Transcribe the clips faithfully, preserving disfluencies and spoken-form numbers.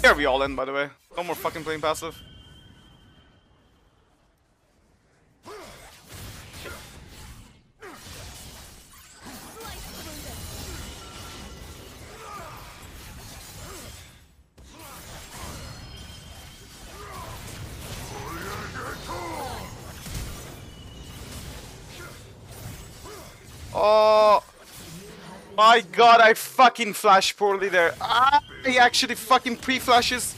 gotta be all in, by the way. No more fucking playing passive. Oh my god, I fucking flashed poorly there. Ah, he actually fucking pre-flashes.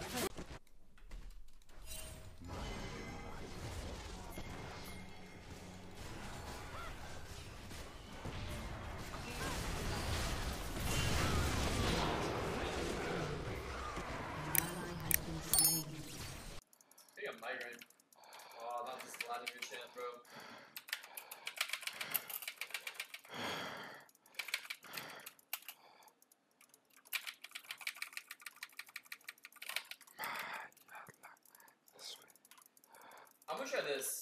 Migraine. Oh, I'm just landing your chant, bro. I'm gonna try this.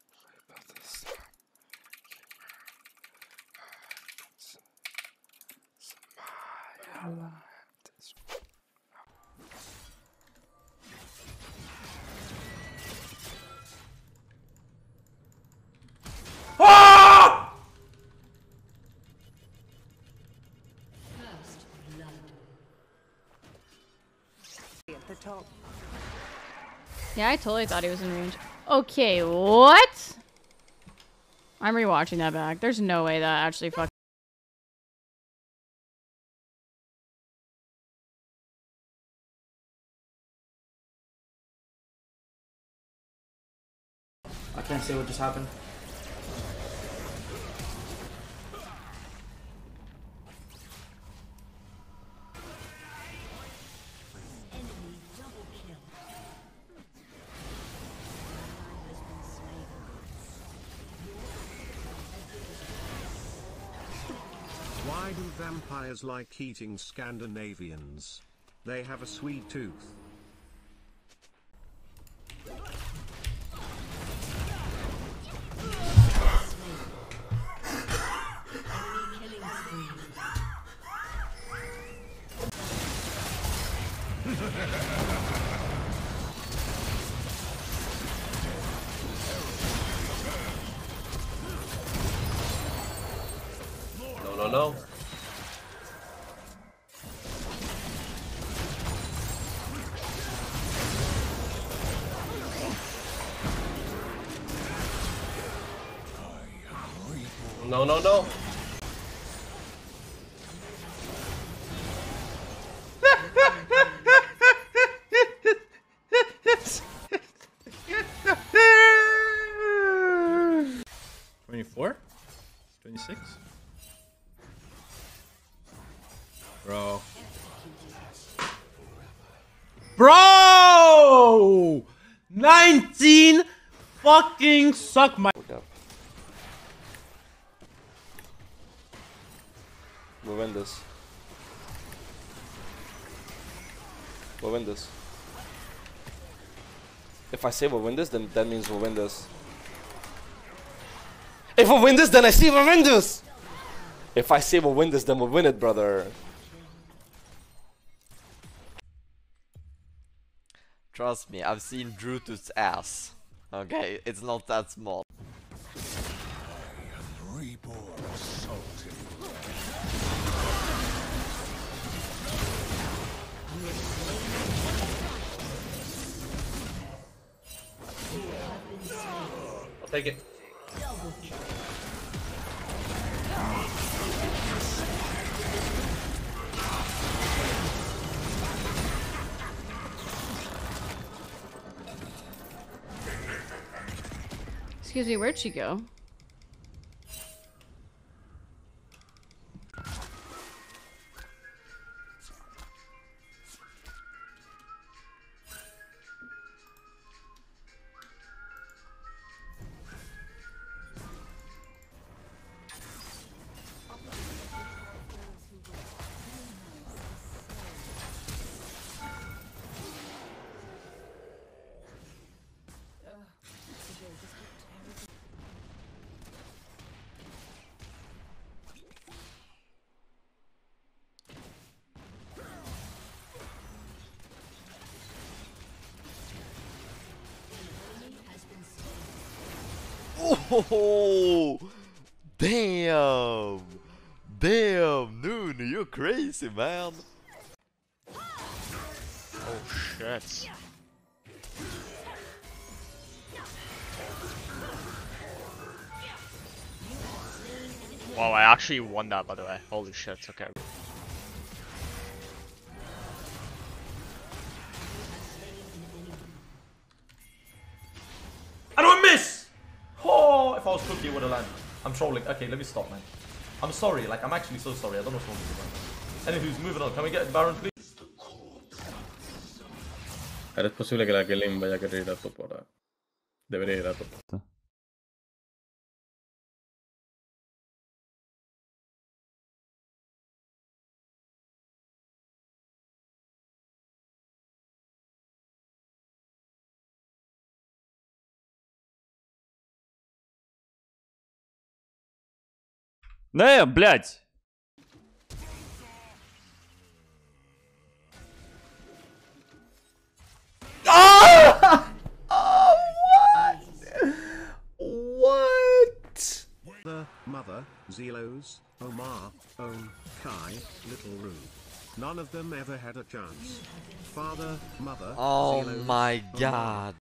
The top. Yeah, I totally thought he was in range. Okay, what? I'm rewatching that back. There's no way that actually fucking. I can't say what just happened. Why do vampires like eating Scandinavians? They have a sweet tooth. No, no, no. No, no, no. twenty-four? twenty-six? Bro. Bro! nineteen fucking suck my. We'll win this. We'll win this. If I say we'll win this, then that means we'll win this. If we win this, then I say we'll win this! If I say we'll win this, then we'll win it, brother. Trust me, I've seen Brutus' ass. Okay, it's not that small. I'll take it. Excuse me, where'd she go? Oh, damn, damn, Noon, you're crazy, man. Oh shit. Wow, I actually won that, by the way. Holy shit, okay. I don't miss! Oh, if I was cookie, it would have landed. I'm trolling. Okay, let me stop, man. I'm sorry. Like, I'm actually so sorry. I don't know what's wrong with you, man. Anywho's moving on. Can we get Baron, please? Är det posible que Lim vaya a querer ir a top ahora? Debería ir a top. Не, блядь! Ah! Oh, what? What? The mother, Zelos, Omar, Own, Kai, Little Roo. None of them ever had a chance. Father, mother, Oh Zelos, my Omar. god.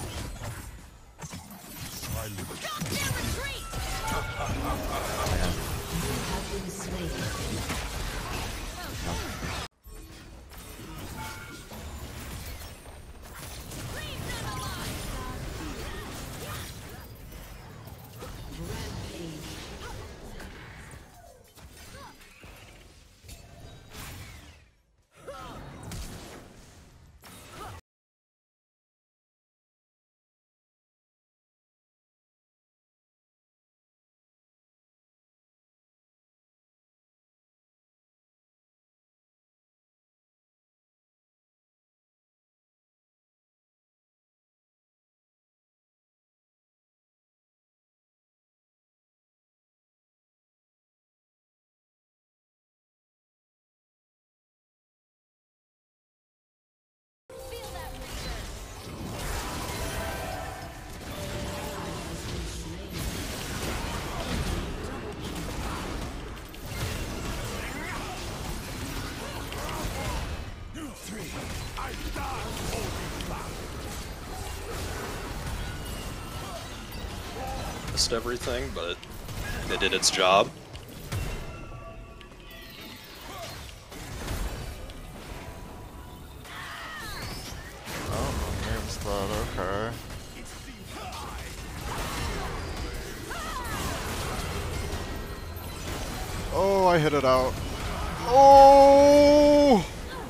Missed everything, but it did its job. Oh, here's that, okay. Oh, I hit it out. Oh!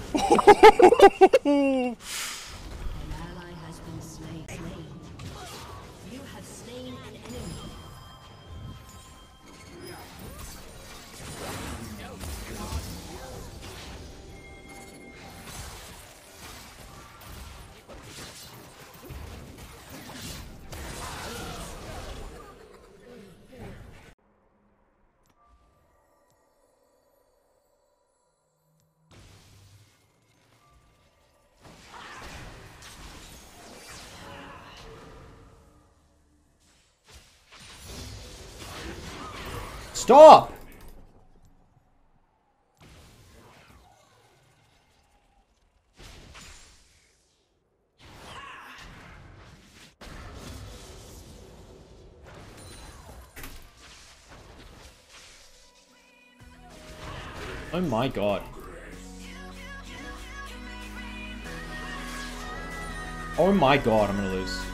Stop! Oh my god. Oh my god, I'm gonna lose.